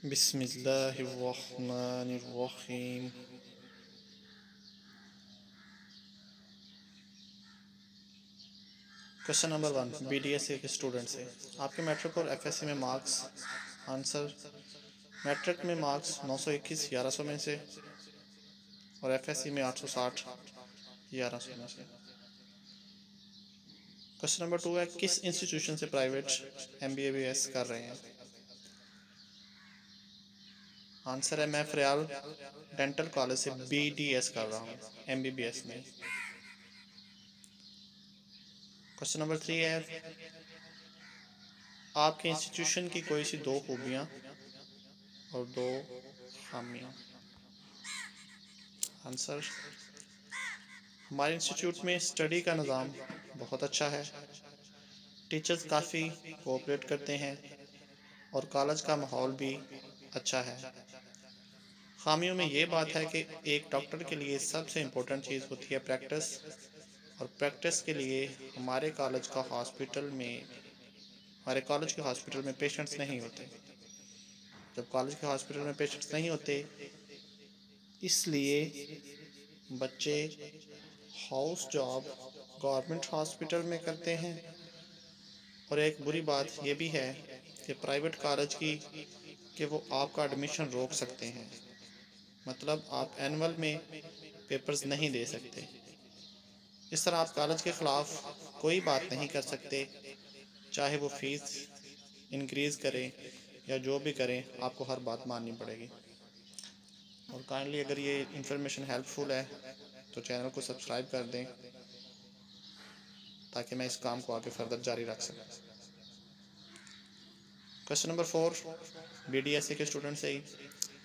बिस्मिल्लाहिर्रहमानिर्रहीम। Question number 1 BDSA के student से, आपके मैट्रिक और एफएससी में मार्क्स। आंसर, मैट्रिक में मार्क्स 921 1100 में से और एफएससी में 860 1100 में से। क्वेश्चन नंबर 2 है, किस इंस्टीट्यूशन से प्राइवेट MBBS कर रहे हैं। आंसर है, मैं फरयाल डेंटल कॉलेज से BDS कर रहा हूँ, MBBS में। क्वेश्चन नंबर 3 है, आपके इंस्टीट्यूशन की कोई सी 2 खूबियाँ और 2 खामियाँ। आंसर, हमारे इंस्टीट्यूट में स्टडी का निज़ाम बहुत अच्छा है, टीचर्स काफ़ी कोऑपरेट करते हैं और कॉलेज का माहौल भी अच्छा है। खामियों में ये बात है कि एक डॉक्टर के लिए सबसे इम्पोर्टेंट चीज़ होती है प्रैक्टिस, और प्रैक्टिस के लिए हमारे कॉलेज के हॉस्पिटल में पेशेंट्स नहीं होते। जब कॉलेज के हॉस्पिटल में पेशेंट्स नहीं होते, इसलिए बच्चे हाउस जॉब गवर्नमेंट हॉस्पिटल में करते हैं। और एक बुरी बात ये भी है कि प्राइवेट कॉलेज की कि वो आपका एडमिशन रोक सकते हैं, मतलब आप एनुअल में पेपर्स नहीं दे सकते। इस तरह आप कॉलेज के ख़िलाफ़ कोई बात नहीं कर सकते, चाहे वो फ़ीस इंक्रीज़ करें या जो भी करें, आपको हर बात माननी पड़ेगी। और काइंडली अगर ये इन्फॉर्मेशन हेल्पफुल है तो चैनल को सब्सक्राइब कर दें ताकि मैं इस काम को आगे फर्दर जारी रख सकूं। क्वेश्चन नंबर 4 BDSA के स्टूडेंट से ही,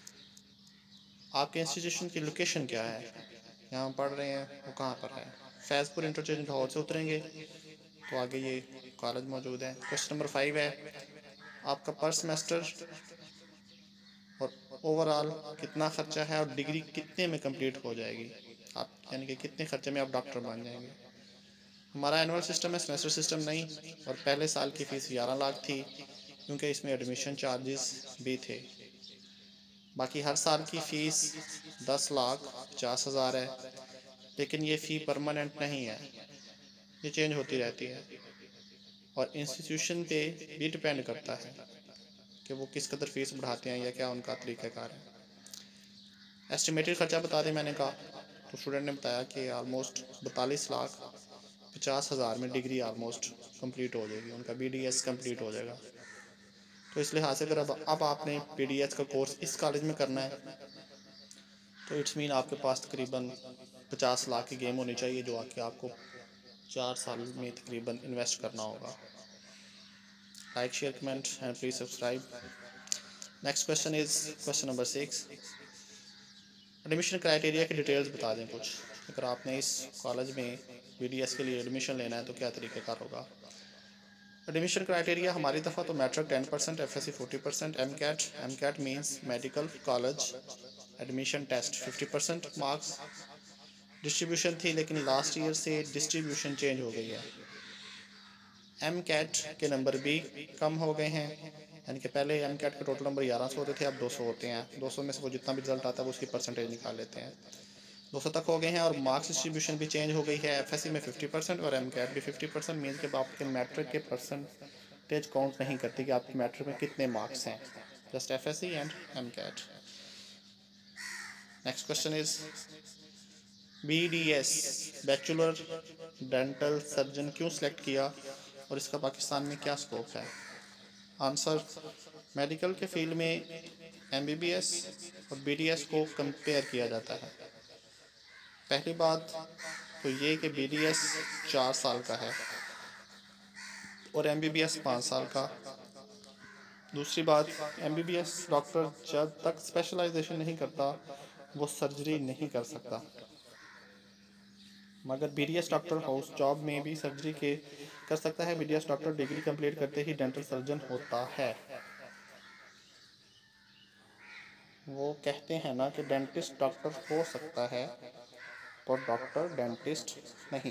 आपके इंस्टीट्यूशन की लोकेशन क्या है, यहाँ पढ़ रहे हैं वो कहाँ पर है। फैज़पुर इंटरचेंज लाहौर से उतरेंगे तो आगे ये कॉलेज मौजूद है। क्वेश्चन नंबर 5 है, आपका पर सेमेस्टर और ओवरऑल कितना ख़र्चा है और डिग्री कितने में कंप्लीट हो जाएगी, आप यानी कि कितने खर्चे में आप डॉक्टर बन जाएंगे। हमारा एनुअल सिस्टम है, सेमेस्टर सिस्टम नहीं, और पहले साल की फ़ीस 11 लाख थी क्योंकि इसमें एडमिशन चार्जेस भी थे। बाकी हर साल की फ़ीस 10,50,000 है, लेकिन ये फ़ी परमानेंट नहीं है, ये चेंज होती रहती है और इंस्टीट्यूशन पे भी डिपेंड करता है कि वो किस कदर फ़ीस बढ़ाते हैं या क्या उनका तरीक़ाकार है। एस्टिमेटेड ख़र्चा बता दें, मैंने कहा तो स्टूडेंट ने बताया कि ऑलमोस्ट 42,50,000 में डिग्री ऑलमोस्ट कंप्लीट हो जाएगी, उनका BDS कंप्लीट हो जाएगा। तो इस लिहाज से अगर अब आपने BDS का कोर्स इस कॉलेज में करना है तो इट्स मीन आपके पास तकरीबन 50 लाख की गेम होनी चाहिए, जो आके आपको 4 साल में तकरीबन इन्वेस्ट करना होगा। Like, share, comment and please subscribe. Next question is question number 6, admission criteria की डिटेल्स बता दें कुछ। अगर आपने इस कॉलेज में BDS के लिए एडमिशन लेना है तो क्या तरीक़ाकार होगा। एडमिशन क्राइटेरिया हमारी दफ़ा तो matric 10%, FSC 40%, MCAT means medical college admission test 50% marks distribution थी, लेकिन लास्ट ईयर से डिस्ट्रीब्यूशन चेंज हो गई है। MCAT के नंबर भी कम हो गए हैं, यानी कि पहले MCAT के टोटल नंबर 1100 होते थे, अब 200 होते हैं। 200 में से वो जितना भी रिजल्ट आता है वो उसकी परसेंटेज निकाल लेते हैं, 200 तक हो गए हैं। और मार्क्स डिस्ट्रीब्यूशन भी चेंज हो गई है, FSC में 50% और MCAT भी 50%, मीन्स के आपके मैट्रिक के परसेंटेज काउंट नहीं करती कि आपके मैट्रिक में कितने मार्क्स हैं, just FSC and MCAT। Next question is BDS bachelor dental surgeon क्यों सिलेक्ट किया और इसका पाकिस्तान में क्या स्कोप है। आंसर, मेडिकल के फील्ड में MBBS और BDS को कंपेयर किया जाता है। पहली बात तो ये कि BDS 4 साल का है और MBBS 5 साल का। दूसरी बात, MBBS डॉक्टर जब तक स्पेशलाइजेशन नहीं करता वो सर्जरी नहीं कर सकता, मगर BDS डॉक्टर हाउस जॉब में भी सर्जरी के कर सकता है। BDS डॉक्टर डिग्री कंप्लीट करते ही डेंटल सर्जन होता है। वो कहते हैं ना कि डेंटिस्ट डॉक्टर हो सकता है पर डॉक्टर डेंटिस्ट नहीं,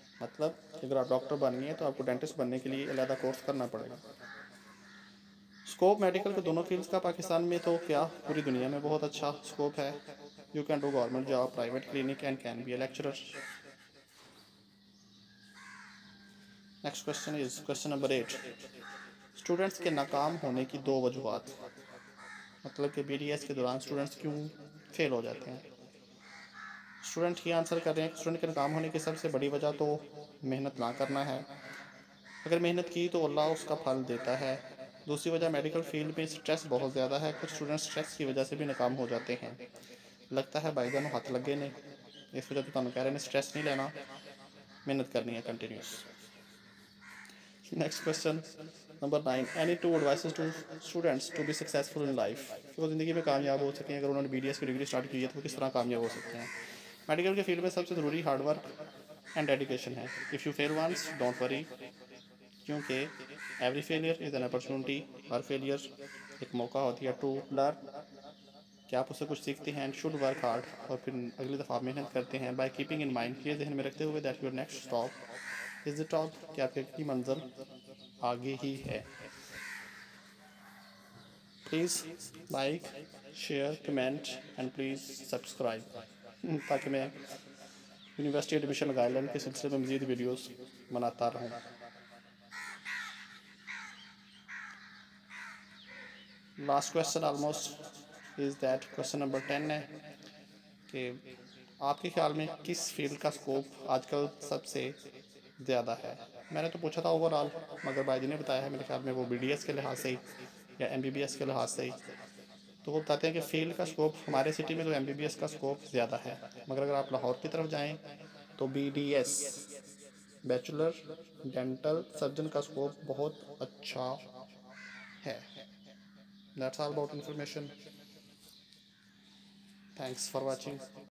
मतलब अगर आप डॉक्टर बननी है तो आपको डेंटिस्ट बनने के लिए अलग कोर्स करना पड़ेगा। स्कोप मेडिकल के दोनों फील्ड्स का पाकिस्तान में तो क्या पूरी दुनिया में बहुत अच्छा स्कोप है। You can do government job, private clinic and can be a lecturer. Next question is question number 8। Students के नाकाम होने की 2 वजूहत, मतलब कि BDS के दौरान स्टूडेंट्स क्यों फेल हो जाते हैं। स्टूडेंट ही आंसर कर रहे हैं। स्टूडेंट के नाकाम होने की सबसे बड़ी वजह तो मेहनत ना करना है। अगर मेहनत की तो अल्लाह उसका फल देता है। दूसरी वजह मेडिकल फील्ड में स्ट्रेस बहुत ज़्यादा है। कुछ स्टूडेंट स्ट्रेस की वजह से भी नाकाम हो जाते हैं। लगता है भाईजान हाथ लगे ने, इस वजह तो कह रहे हैं स्ट्रेस नहीं लेना, मेहनत करनी है continuous. Next question number 9। Any 2 advices to students to be successful in life, वो ज़िंदगी में कामयाब हो सकें। अगर उन्होंने BDS की डिग्री स्टार्ट की है तो वो किस तरह कामयाब हो सकते हैं। मेडिकल के फील्ड में सबसे ज़रूरी हार्डवर्क एंड डेडिकेशन है। If you fail once don't worry, क्योंकि every failure is an opportunity. हर फेलियर एक मौका होती है टू लर्न, कि आप उससे कुछ सीखते हैं। एंड शुड वर्क हार्ड, और फिर अगली दफ़ा मेहनत करते हैं। बाय कीपिंग इन माइंड, ये जहन में रखते हुए that your next stop is the top, कि आपकी अगली मंजिल आगे ही है। Please like, share, comment and please subscribe, ताकि मैं यूनिवर्सिटी एडमिशन गाइडलाइन के सिलसिले में मज़ीद वीडियोस बनाता रहूँ। Last question almost is that question number 10 है कि आपके ख्याल में किस फील्ड का स्कोप आजकल सबसे ज़्यादा है। मैंने तो पूछा था ओवरऑल, मगर भाई जी ने बताया है मेरे ख्याल में वो BDS के लिहाज से ही या MBBS के लिहाज से ही। तो वो बताते हैं कि फील्ड का स्कोप हमारे सिटी में तो MBBS का स्कोप ज़्यादा है, मगर अगर आप लाहौर की तरफ जाएँ तो BDS बैचलर डेंटल सर्जन का स्कोप बहुत अच्छा है। That's all about information. Thanks for watching.